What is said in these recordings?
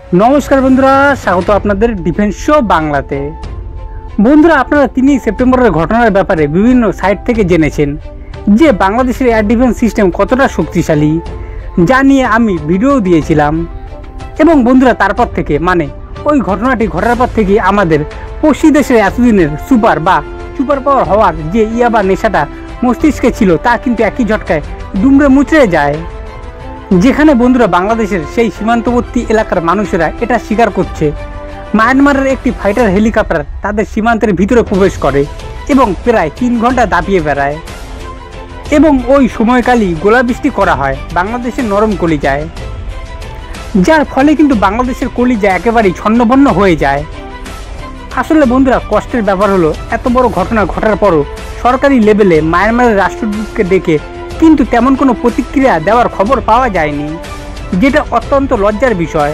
নমস্কার বন্ধুরা, স্বাগত আপনাদের ডিফেন্স শো বাংলাতে। বন্ধুরা, আপনারা 3 সেপ্টেম্বরের ঘটনার ব্যাপারে বিভিন্ন সাইট থেকে জেনেছেন যে বাংলাদেশের এয়ার ডিফেন্স সিস্টেম কতটা শক্তিশালী, যা নিয়ে আমি ভিডিও দিয়েছিলাম। এবং বন্ধুরা, তারপর থেকে ওই ঘটনাটি ঘটার পর থেকে আমাদের পশ্চিম দেশের এতদিনের সুপার পাওয়ার হওয়ার যে ইয়াবা নেশাটা মস্তিষ্কে ছিল, তা কিন্তু একই ঝটকায় দুমড়ে মুচড়ে যায়। যেখানে বন্ধুরা বাংলাদেশের সেই সীমান্তবর্তী এলাকার মানুষেরা এটা স্বীকার করছে, মায়ানমারের একটি ফাইটার হেলিকপ্টার তাদের সীমান্তের ভিতরে প্রবেশ করে এবং প্রায় 3 ঘন্টা দাপিয়ে বেড়ায়। এবং ওই সময়কালই গোলাবৃষ্টি করা হয় বাংলাদেশের নরম কলিজায়, যার ফলে কিন্তু বাংলাদেশের কলিজা একেবারেই ছন্নভন্ন হয়ে যায়। আসলে বন্ধুরা, কষ্টের ব্যাপার হলো এত বড় ঘটনা ঘটার পরও সরকারি লেভেলে মায়ানমারের রাষ্ট্রদূতকে ডেকে কিন্তু তেমন কোনো প্রতিক্রিয়া দেওয়ার খবর পাওয়া যায়নি, যেটা অত্যন্ত লজ্জার বিষয়।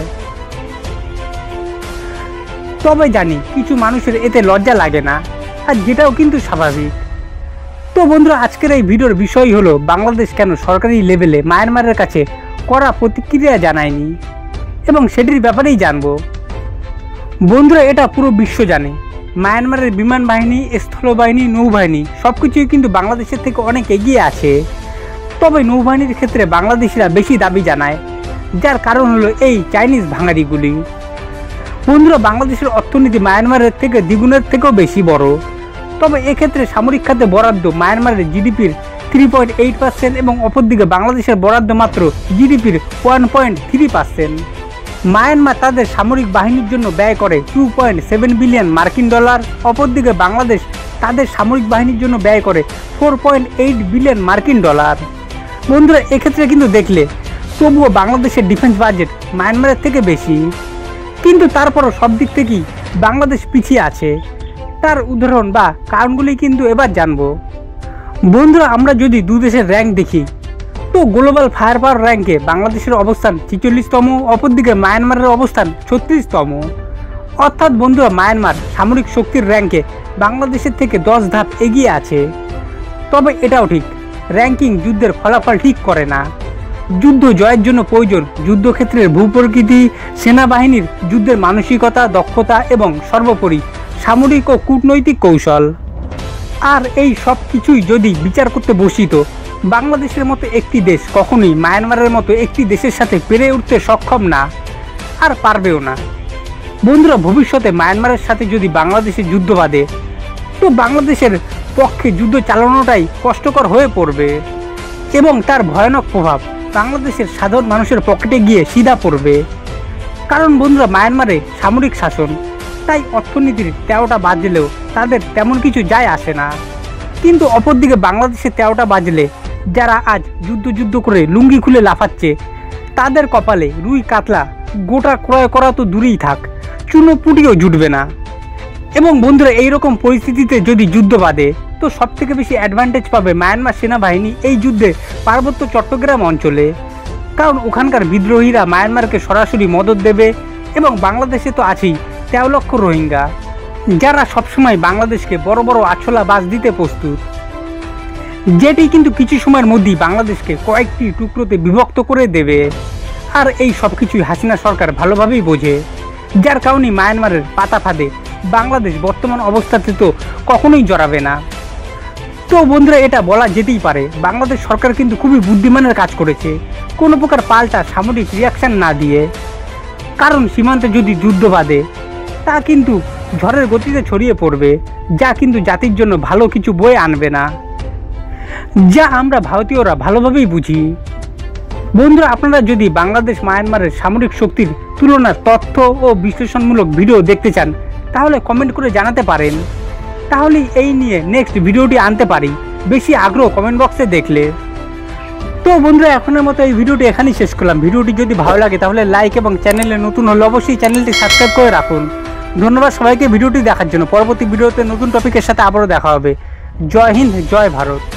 তবে জানি কিছু মানুষের এতে লজ্জা লাগে না, আর যেটাও কিন্তু স্বাভাবিক। তো বন্ধুরা, আজকের এই ভিডিওর বিষয় হলো বাংলাদেশ কেন সরকারি লেভেলে মায়ানমারের কাছে কড়া প্রতিক্রিয়া জানায়নি, এবং সেটির ব্যাপারেই জানবো। বন্ধুরা, এটা পুরো বিশ্ব জানে মায়ানমারের বিমান বাহিনী, স্থলবাহিনী, নৌবাহিনী সবকিছুই কিন্তু বাংলাদেশের থেকে অনেক এগিয়ে আছে। তবে নৌবাহিনীর ক্ষেত্রে বাংলাদেশিরা বেশি দাবি জানায়, যার কারণ হলো এই চাইনিজ ভাঙাড়িগুলি। বন্ধুরা, বাংলাদেশের অর্থনীতি মায়ানমারের থেকে দ্বিগুণের থেকেও বেশি বড়। তবে এক্ষেত্রে সামরিক খাতে বরাদ্দ মায়ানমারের জিডিপির 3.8% এবং অপরদিকে বাংলাদেশের বরাদ্দ মাত্র জিডিপির 1.3%। মায়ানমার তাদের সামরিক বাহিনীর জন্য ব্যয় করে $2.7 বিলিয়ন, অপরদিকে বাংলাদেশ তাদের সামরিক বাহিনীর জন্য ব্যয় করে $4.8 বিলিয়ন। বন্ধুরা, এক্ষেত্রে কিন্তু দেখলে তবুও বাংলাদেশের ডিফেন্স বাজেট মায়ানমারের থেকে বেশি, কিন্তু তারপরও সব দিক থেকেই বাংলাদেশ পিছিয়ে আছে। তার উদাহরণ কারণগুলি কিন্তু এবার জানবো। বন্ধুরা, আমরা যদি দু দেশের র্যাঙ্ক দেখি, তো গ্লোবাল ফায়ার পাওয়ার র্যাঙ্কে বাংলাদেশের অবস্থান 46তম, অপরদিকে মায়ানমারের অবস্থান 36তম। অর্থাৎ বন্ধুরা, মায়ানমার সামরিক শক্তির র্যাঙ্কে বাংলাদেশের থেকে 10 ধাপ এগিয়ে আছে। তবে এটাও ঠিক, র্যাঙ্কিং যুদ্ধের ফলাফল ঠিক করে না। যুদ্ধ জয়ের জন্য প্রয়োজন যুদ্ধক্ষেত্রের ভূপ্রকৃতি, সেনাবাহিনীর যুদ্ধের মানসিকতা, দক্ষতা এবং সর্বোপরি সামরিক ও কূটনৈতিক কৌশল। আর এই সব কিছুই যদি বিচার করতে বসিত, বাংলাদেশের মতো একটি দেশ কখনোই মায়ানমারের মতো একটি দেশের সাথে পেরে উঠতে সক্ষম না, আর পারবেও না। বন্ধুরা, ভবিষ্যতে মায়ানমারের সাথে যদি বাংলাদেশের যুদ্ধ বাঁধে, তো বাংলাদেশের পক্ষে যুদ্ধ চালানোটাই কষ্টকর হয়ে পড়বে এবং তার ভয়ানক প্রভাব বাংলাদেশের সাধারণ মানুষের পকেটে গিয়ে সিধা পড়বে। কারণ বন্ধুরা, মায়ানমারে সামরিক শাসন, তাই অর্থনীতির 13টা বাজলেও তাদের তেমন কিছু যায় আসে না। কিন্তু অপরদিকে বাংলাদেশে 13টা বাজলে যারা আজ যুদ্ধ করে লুঙ্গি খুলে লাফাচ্ছে, তাদের কপালে রুই কাতলা গোটা ক্রয় করা তো দূরেই থাক, চুনোপুটিও জুটবে না। এবং বন্ধুরা, এইরকম পরিস্থিতিতে যদি যুদ্ধ বাঁধে, তো সবথেকে বেশি অ্যাডভান্টেজ পাবে মায়ানমার সেনাবাহিনী এই যুদ্ধে পার্বত্য চট্টগ্রাম অঞ্চলে। কারণ ওখানকার বিদ্রোহীরা মায়ানমারকে সরাসরি মদত দেবে, এবং বাংলাদেশে তো আছেই 13 লক্ষ রোহিঙ্গা, যারা সবসময় বাংলাদেশকে বড় বড় আছলা বাস দিতে প্রস্তুত, যেটি কিন্তু কিছু সময়ের মধ্যেই বাংলাদেশকে কয়েকটি টুকরোতে বিভক্ত করে দেবে। আর এই সব কিছুই হাসিনা সরকার ভালোভাবেই বোঝে, যার কারণে মায়ানমারের পাতা ফাঁদে বাংলাদেশ বর্তমান অবস্থাতে তো কখনোই জড়াবে না। তো বন্ধুরা, এটা বলা যেতেই পারে বাংলাদেশ সরকার কিন্তু খুবই বুদ্ধিমানের কাজ করেছে, কোনো প্রকার পাল্টা সামরিক রিয়াকশন না দিয়ে। কারণ সীমান্তে যদি যুদ্ধ বাঁধে, তা কিন্তু ঝড়ের গতিতে ছড়িয়ে পড়বে, যা কিন্তু জাতির জন্য ভালো কিছু বয়ে আনবে না, যা আমরা ভারতীয়রা ভালোভাবেই বুঝি। বন্ধুরা, আপনারা যদি বাংলাদেশ মায়ানমারের সামরিক শক্তির তুলনার তথ্য ও বিশ্লেষণমূলক ভিডিও দেখতে চান, তাহলে কমেন্ট করে জানাতে পারেন, তাহলে এই নিয়ে নেক্সট ভিডিওটি আনতে পারি। বেশি আগ্রহ কমেন্ট বক্সে দেখলে। তো বন্ধুরা, এখনের মতো এই ভিডিওটি এখানেই শেষ করলাম। ভিডিওটি যদি ভালো লাগে তাহলে লাইক, এবং চ্যানেলে নতুন হলে অবশ্যই চ্যানেলটি সাবস্ক্রাইব করে রাখুন। ধন্যবাদ সবাইকে ভিডিওটি দেখার জন্য। পরবর্তী ভিডিওতে নতুন টপিকের সাথে আবারও দেখা হবে। জয় হিন্দ, জয় ভারত।